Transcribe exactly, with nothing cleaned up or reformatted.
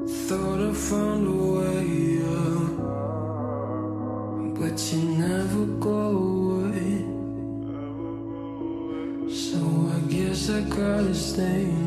Thought I found a way out, but you never go away. So I guess I gotta stay